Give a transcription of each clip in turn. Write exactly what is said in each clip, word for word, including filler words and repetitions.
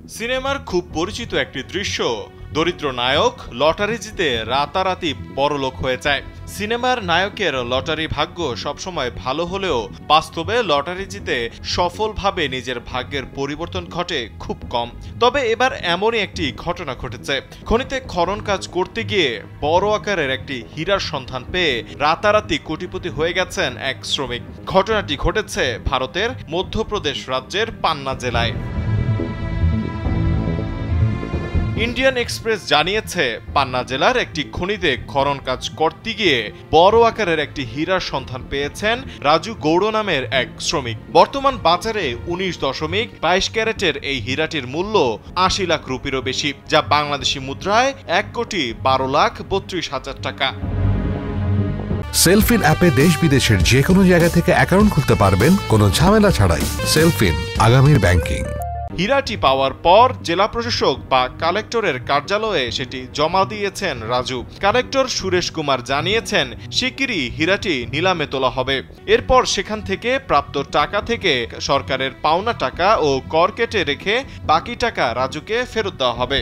সিনেমার খুব পরিচিত একটি দৃশ্য, দরিদ্র নায়ক লটারি জিতে রাতারাতি বড়লোক হয়ে যায়। সিনেমার নায়কের লটারি ভাগ্য সবসময় ভালো হলেও বাস্তবে লটারি জিতে সফলভাবে নিজের ভাগ্যের পরিবর্তন ঘটে খুব কম। তবে এবার এমনই একটি ঘটনা ঘটেছে। খনিতে খনন কাজ করতে গিয়ে বড় আকারের একটি হীরার সন্ধান পেয়ে রাতারাতি কোটিপতি হয়ে গেছেন এক শ্রমিক। ঘটনাটি ঘটেছে ভারতের মধ্যপ্রদেশ রাজ্যের পান্না জেলায়। ইন্ডিয়ান এক্সপ্রেস জানিয়েছে, পান্না জেলার একটি খনিতে খনন কাজ করতে গিয়ে বড় আকারের একটি হীরার সন্ধান পেয়েছেন রাজু গৌড় নামের এক শ্রমিক। বর্তমান বাজারে উনিশ দশমিক বাইশ ক্যারেটের এই হীরাটির মূল্য আশি লাখ রুপিরও বেশি, যা বাংলাদেশি মুদ্রায় এক কোটি বারো লাখ বত্রিশ হাজার টাকা। সেলফিন অ্যাপে দেশ বিদেশের যে কোনো জায়গা থেকে অ্যাকাউন্ট খুলতে পারবেন কোনো ঝামেলা ছাড়াই। সেলফিন, আগামীর ব্যাংকিং। হীরাটি পাওয়ার পর জেলা প্রশাসক বা কালেক্টরের কার্যালয়ে সেটি জমা দিয়েছেন রাজু। কালেক্টর সুরেশ কুমার জানিয়েছেন, শিগগিরই হীরাটি নিলামে তোলা হবে। এরপর সেখান থেকে প্রাপ্ত টাকা থেকে সরকারের পাওনা টাকা ও কর কেটে রেখে বাকি টাকা রাজুকে ফেরত দেওয়া হবে।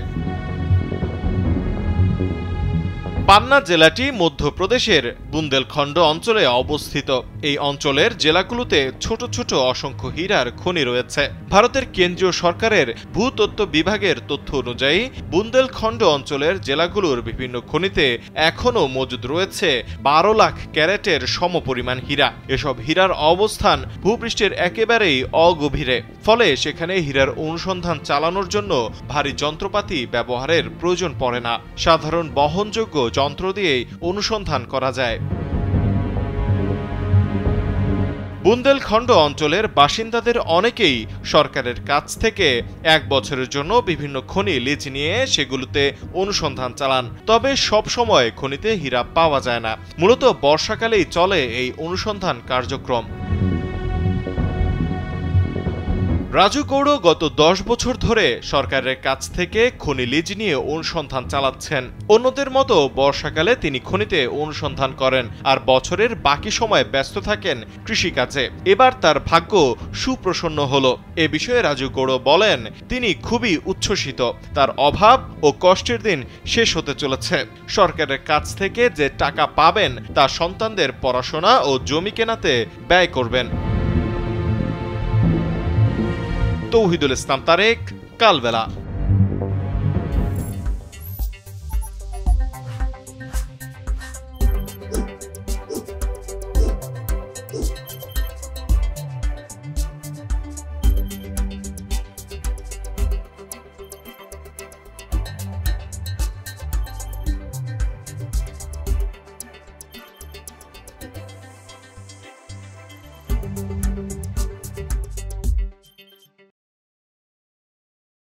পান্না জেলাটি মধ্যপ্রদেশের বুন্দেলখণ্ড অঞ্চলে অবস্থিত। এই অঞ্চলের জেলাগুলোতে ছোট ছোট অসংখ্য হীরার খনি রয়েছে। ভারতের কেন্দ্রীয় সরকারের ভূতত্ত্ব বিভাগের তথ্য অনুযায়ী বুন্দেলখণ্ড অঞ্চলের জেলাগুলোর বিভিন্ন খনিতে এখনও মজুদ রয়েছে বারো লাখ ক্যারেটের সমপরিমাণ হীরা। এসব হীরার অবস্থান ভূপৃষ্ঠের একেবারেই অগভীরে, ফলে সেখানে হীরার অনুসন্ধান চালানোর জন্য ভারী যন্ত্রপাতি ব্যবহারের প্রয়োজন পড়ে না। সাধারণ বহনযোগ্য যন্ত্র দিয়েই অনুসন্ধান করা যায়। বুন্দেলখণ্ড অঞ্চলের বাসিন্দাদের অনেকেই সরকারের কাছ থেকে এক বছরের জন্য বিভিন্ন খনি লিজ নিয়ে সেগুলোতে অনুসন্ধান চালান। তবে সব সময় খনিতে হীরা পাওয়া যায় না। মূলত বর্ষাকালেই চলে এই অনুসন্ধান কার্যক্রম। রাজু গৌড় গত দশ বছর ধরে সরকারের কাছ থেকে খনি লিজ নিয়ে অনুসন্ধান চালাচ্ছেন। অন্যদের মতো বর্ষাকালে তিনি খনিতে অনুসন্ধান করেন, আর বছরের বাকি সময় ব্যস্ত থাকেন কৃষিকাজে। এবার তার ভাগ্য সুপ্রসন্ন হলো। এ বিষয়ে রাজু গৌড় বলেন, তিনি খুবই উচ্ছ্বসিত। তার অভাব ও কষ্টের দিন শেষ হতে চলেছে। সরকারের কাছ থেকে যে টাকা পাবেন তা সন্তানদের পড়াশোনা ও জমি কেনাতে ব্যয় করবেন। তৌহিদুল ইসলাম তারেক, কালবেলা।